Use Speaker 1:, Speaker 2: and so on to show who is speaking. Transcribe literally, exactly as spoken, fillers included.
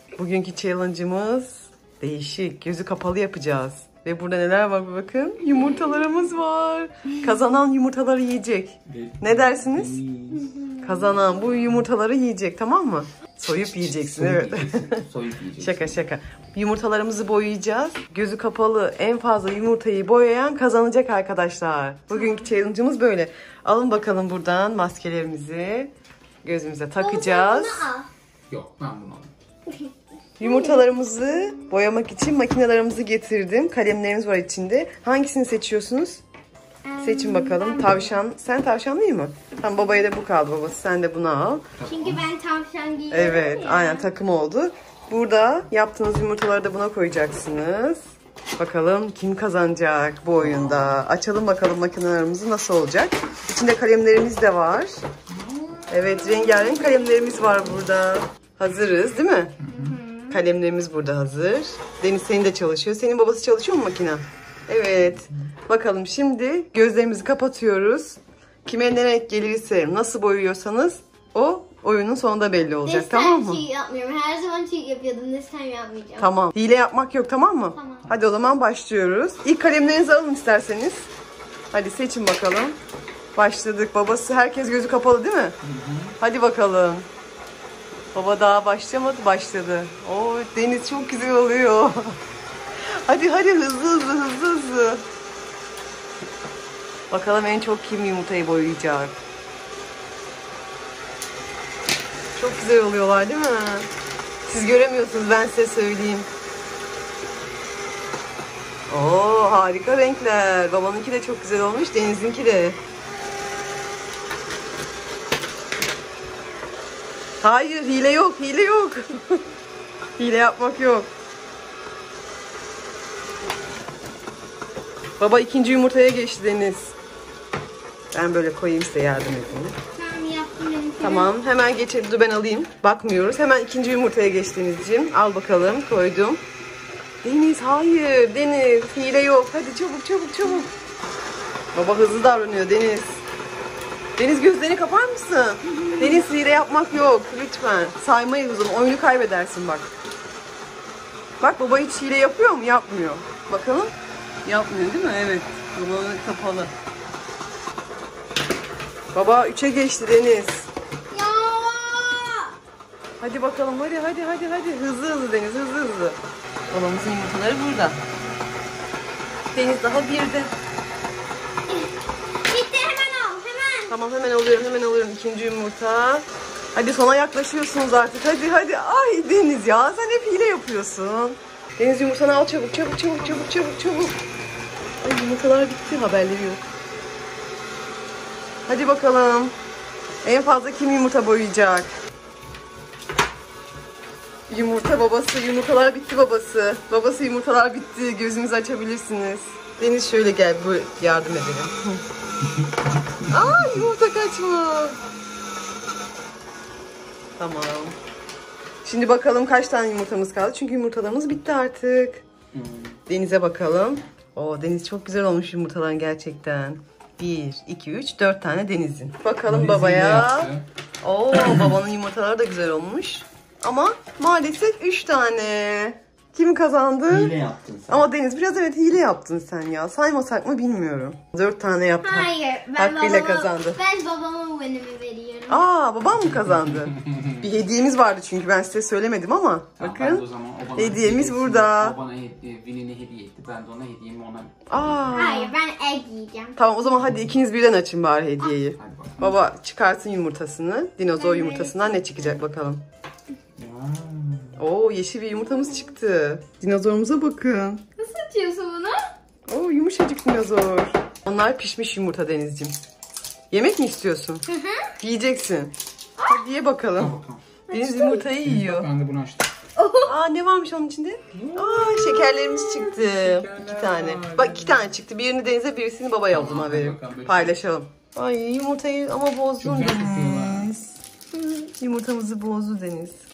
Speaker 1: Bugünkü challenge'ımız değişik. Gözü kapalı yapacağız. Ve burada neler var bir bakın. Yumurtalarımız var. Kazanan yumurtaları yiyecek. Ne dersiniz? Kazanan bu yumurtaları yiyecek, tamam mı? Soyup yiyeceksin, evet.
Speaker 2: Soyup yiyeceksin.
Speaker 1: Şaka şaka. Yumurtalarımızı boyayacağız. Gözü kapalı en fazla yumurtayı boyayan kazanacak arkadaşlar. Bugünkü challenge'ımız böyle. Alın bakalım buradan maskelerimizi. Gözümüze takacağız.
Speaker 2: Yok, ben bunu alayım.
Speaker 1: Yumurtalarımızı boyamak için makinelerimizi getirdim. Kalemlerimiz var içinde. Hangisini seçiyorsunuz? Seçin bakalım. Tavşan. Sen tavşan değil mi? Tamam, babaya da bu kaldı babası. Sen de bunu al.
Speaker 3: Çünkü ben tavşan giyiyorum.
Speaker 1: Evet,
Speaker 3: ya.
Speaker 1: aynen takım oldu. Burada yaptığınız yumurtaları da buna koyacaksınız. Bakalım kim kazanacak bu oyunda. Açalım bakalım makinelerimizi nasıl olacak. İçinde kalemlerimiz de var. Evet, rengarenk kalemlerimiz var burada. Hazırız değil mi? Hı hı. Kalemlerimiz burada hazır. Deniz senin de çalışıyor. Senin babası çalışıyor mu makine? Evet. Bakalım şimdi gözlerimizi kapatıyoruz. Kime ne renk gelirse, nasıl boyuyorsanız o oyunun sonunda belli olacak.
Speaker 3: This
Speaker 1: tamam mı?
Speaker 3: time cheat yapmıyorum. Her zaman cheat yapıyordum. This time yapmayacağım.
Speaker 1: Tamam. Hile yapmak yok, tamam mı?
Speaker 3: Tamam.
Speaker 1: Hadi o zaman başlıyoruz. İlk kalemlerinizi alın isterseniz. Hadi seçin bakalım. Başladık. Babası, herkes gözü kapalı değil mi? Hı hı. Hadi bakalım. Baba daha başlamadı, başladı. Oo, Deniz çok güzel oluyor. Hadi hadi hızlı hızlı hızlı hızlı. Bakalım en çok kim yumurtayı boyayacak. Çok güzel oluyorlar değil mi? Siz göremiyorsunuz, ben size söyleyeyim. Oo, harika renkler. Babanınki de çok güzel olmuş, Deniz'inki de. Hayır, hile yok, hile yok. Hile yapmak yok. Baba ikinci yumurtaya geçti Deniz. Ben böyle koyayım, size yardım edeyim.
Speaker 3: Tamam, yaptım benim.
Speaker 1: Tamam, hemen geçelim. Dur ben alayım. Bakmıyoruz. Hemen ikinci yumurtaya geç Denizciğim. Al bakalım, koydum. Deniz, hayır. Deniz, hile yok. Hadi çabuk çabuk çabuk. Baba hızlı davranıyor Deniz. Deniz, gözlerini kapar mısın? Deniz, hile yapmak yok. Lütfen. Saymayız o zaman. Oyunu kaybedersin bak. Bak, baba hiç hile yapıyor mu? Yapmıyor. Bakalım. Yapmıyor değil mi? Evet. Baba kapalı. Baba üçe geçti Deniz.
Speaker 3: Ya.
Speaker 1: Hadi bakalım, hadi hadi hadi hadi. Hızlı hızlı Deniz, hızlı hızlı. Babamızın yumurtaları burada. Deniz daha birde.
Speaker 3: Bitti, hemen al, hemen.
Speaker 1: Tamam, hemen alıyorum, hemen alıyorum ikinci yumurta. Hadi sona yaklaşıyorsunuz artık. Hadi hadi. Ay Deniz ya, sen hep hile yapıyorsun. Deniz, yumurtanı al çabuk çabuk çabuk çabuk çabuk çabuk. Ay, yumurtalar bitti, haberleri yok. Hadi bakalım. En fazla kim yumurta boyayacak? Yumurta babası, yumurtalar bitti babası. Babası, yumurtalar bitti. Gözünüzü açabilirsiniz. Deniz şöyle gel, bu yardım edelim. Aa, yumurta kaçmış. Tamam. Şimdi bakalım kaç tane yumurtamız kaldı. Çünkü yumurtalarımız bitti artık. Hmm. Deniz'e bakalım. Oo, Deniz çok güzel olmuş yumurtaların gerçekten. Bir, iki, üç, dört tane Deniz'in. Bakalım Deniz'in babaya. Oo, babanın yumurtaları da güzel olmuş. Ama maalesef üç tane. Kim kazandı?
Speaker 2: Hile yaptın sen.
Speaker 1: Ama Deniz, biraz evet hile yaptın sen ya. Saymasak mı bilmiyorum. Dört tane yaptın.
Speaker 3: Hayır, ben
Speaker 1: Hakkıyla
Speaker 3: babama,
Speaker 1: kazandı.
Speaker 3: ben babama venimi veriyorum.
Speaker 1: Aa, babam mı kazandı? Bir hediyemiz vardı çünkü, ben size söylemedim ama.
Speaker 2: Tamam,
Speaker 1: bakın.
Speaker 2: o zaman o bana
Speaker 1: hediyemiz
Speaker 2: hediye
Speaker 1: burada.
Speaker 2: O bana hediye, vinini hediye etti. Ben de ona hediyemi ona...
Speaker 1: Aa.
Speaker 3: Hayır, ben egg yiyeceğim.
Speaker 1: Tamam, o zaman hadi ikiniz birden açın bari hediyeyi.
Speaker 2: Hadi bakalım.
Speaker 1: Baba çıkarsın yumurtasını. Dinozor yumurtasından ne çıkacak bakalım. Oo, yeşil bir yumurtamız çıktı. Dinozorumuza bakın.
Speaker 3: Nasıl açıyorsun bunu?
Speaker 1: Oo, yumuşacık dinozor. Onlar pişmiş yumurta Denizciğim. Yemek mi istiyorsun? Hı hı. Yiyeceksin. Hadi ye bakalım.
Speaker 2: Tamam, tamam.
Speaker 1: Deniz yumurtayı yiyor.
Speaker 2: Ben de bunu açtım.
Speaker 1: Aa, ne varmış onun içinde? Aa, şekerlerimiz çıktı.
Speaker 2: Şekerler
Speaker 1: iki tane.
Speaker 2: var.
Speaker 1: Bak, iki tane çıktı. Birini Deniz'e, birisini babaya o zaman verelim.
Speaker 2: bakalım.
Speaker 1: Paylaşalım. Ay, yumurtayı ama bozdun
Speaker 2: Çok güzel
Speaker 1: Deniz. Yumurtamızı bozdu Deniz.